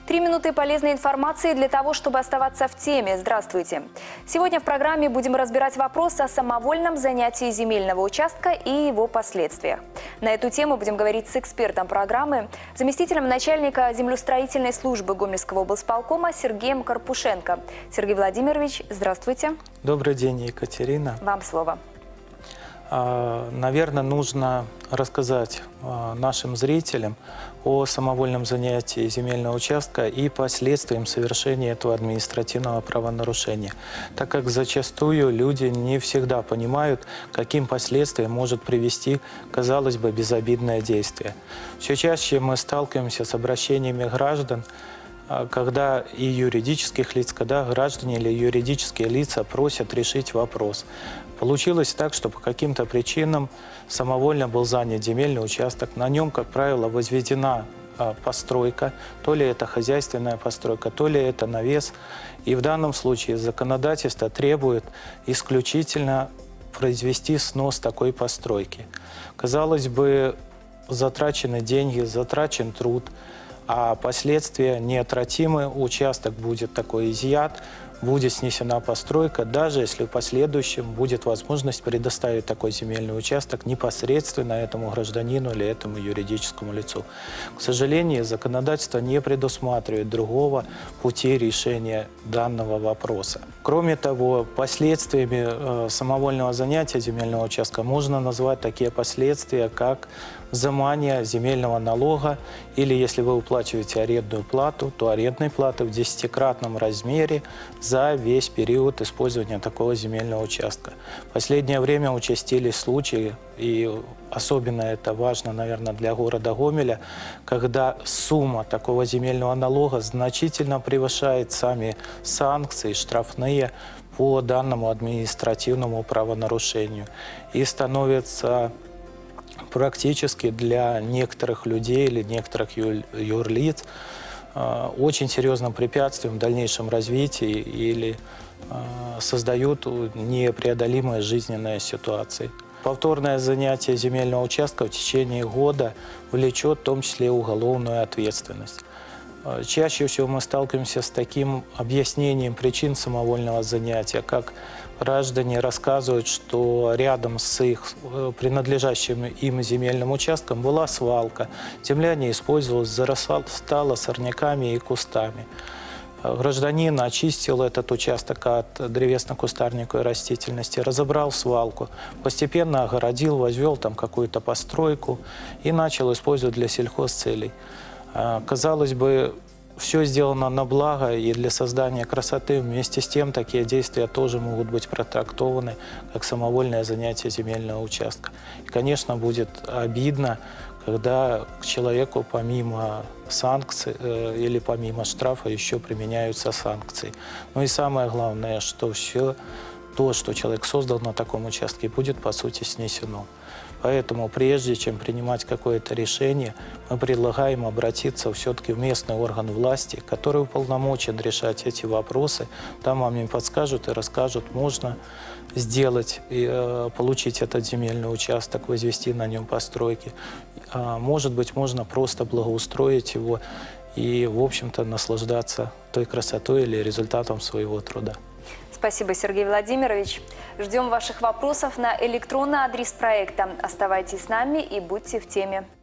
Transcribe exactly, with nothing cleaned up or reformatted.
Три минуты полезной информации для того, чтобы оставаться в теме. Здравствуйте. Сегодня в программе будем разбирать вопрос о самовольном занятии земельного участка и его последствиях. На эту тему будем говорить с экспертом программы, заместителем начальника землеустроительной службы Гомельского облсполкома Сергеем Карпушенко. Сергей Владимирович, здравствуйте. Добрый день, Екатерина. Вам слово. Наверное, нужно рассказать нашим зрителям о самовольном занятии земельного участка и последствиям совершения этого административного правонарушения, так как зачастую люди не всегда понимают, каким последствиям может привести, казалось бы, безобидное действие. Все чаще мы сталкиваемся с обращениями граждан, когда и юридических лиц, когда граждане или юридические лица просят решить вопрос. Получилось так, что по каким-то причинам самовольно был занят земельный участок. На нем, как правило, возведена постройка, то ли это хозяйственная постройка, то ли это навес. И в данном случае законодательство требует исключительно произвести снос такой постройки. Казалось бы, затрачены деньги, затрачен труд, а последствия неотвратимы, участок будет такой изъят, будет снесена постройка, даже если в последующем будет возможность предоставить такой земельный участок непосредственно этому гражданину или этому юридическому лицу. К сожалению, законодательство не предусматривает другого пути решения данного вопроса. Кроме того, последствиями э, самовольного занятия земельного участка можно назвать такие последствия, как взимание земельного налога, или если вы уплачиваете арендную плату, то арендной платы в десятикратном размере за весь период использования такого земельного участка. В последнее время участились случаи, и особенно это важно, наверное, для города Гомеля, когда сумма такого земельного налога значительно превышает сами санкции, штрафные по данному административному правонарушению и становится практически для некоторых людей или некоторых юрлиц очень серьезным препятствием в дальнейшем развитии или создают непреодолимые жизненные ситуации. Повторное занятие земельного участка в течение года влечет в том числе уголовную ответственность. Чаще всего мы сталкиваемся с таким объяснением причин самовольного занятия, как граждане рассказывают, что рядом с их принадлежащим им земельным участком была свалка. Земля не использовалась, зарастала сорняками и кустами. Гражданин очистил этот участок от древесно-кустарниковой растительности, разобрал свалку, постепенно огородил, возвел там какую-то постройку и начал использовать для сельхозцелей. Казалось бы, все сделано на благо и для создания красоты. Вместе с тем, такие действия тоже могут быть протрактованы как самовольное занятие земельного участка. И, конечно, будет обидно, когда к человеку помимо санкций э, или помимо штрафа еще применяются санкции. Ну и самое главное, что все то, что человек создал на таком участке, будет по сути снесено. Поэтому прежде чем принимать какое-то решение, мы предлагаем обратиться все-таки в местный орган власти, который уполномочен решать эти вопросы. Там вам им подскажут и расскажут, можно сделать, и, э, получить этот земельный участок, возвести на нем постройки. А, может быть, можно просто благоустроить его и, в общем-то, наслаждаться той красотой или результатом своего труда. Спасибо, Сергей Владимирович. Ждем ваших вопросов на электронный адрес проекта. Оставайтесь с нами и будьте в теме.